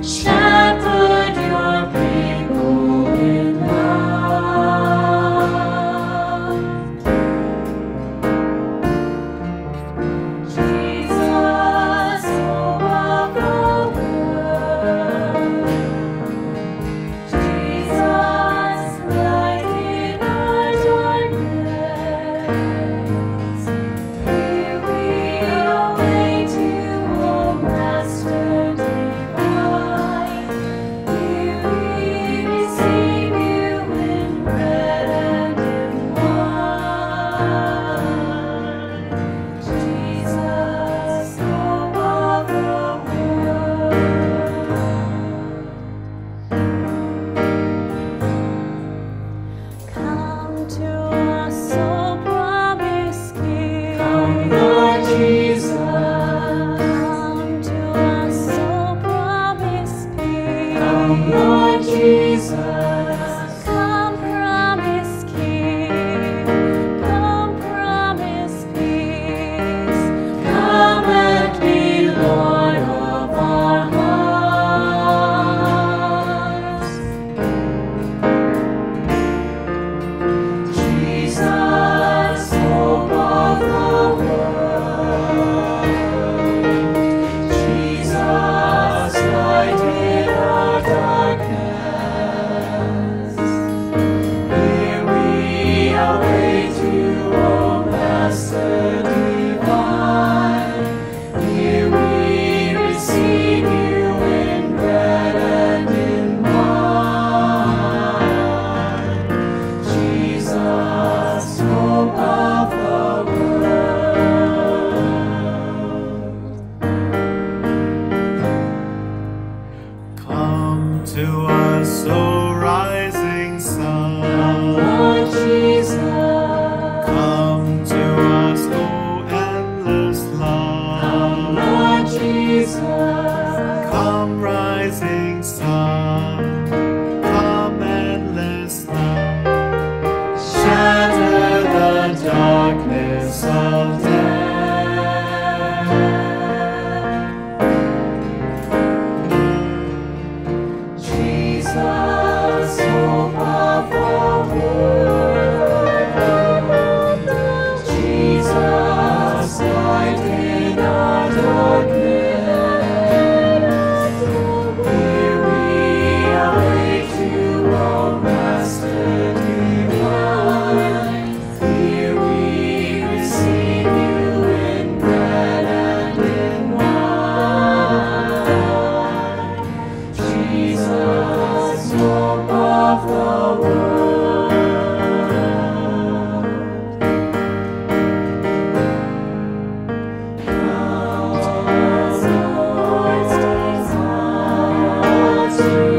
Shepherd your people in love. Jesus, hope of the world. Jesus, light in our darkness. Here we await you, O Master divine. Here we receive you in bread and in wine. Jesus, hope of the world. Come to us, O promised King. Come, Lord Jesus. Come to us, O promised King. Come, Lord Jesus. Come, promised King. Come, promised peace. Come and be Lord of our hearts. Jesus, hope of the world. Jesus, light in our darkness. Here we await you, O Master divine. Here we receive you in bread and in wine. Jesus, hope of the world. Come to us, O rising sun. Lord Jesus. Come to us, O endless love. Lord Jesus. Come, rising sun. Come, endless love. Shatter the darkness of death. Jesus, hope of the world. Jesus, light in our darkness. Here we await you, O Master divine. Here we receive you in bread and in wine. Jesus, hope of the world. Come, Lord, stays on.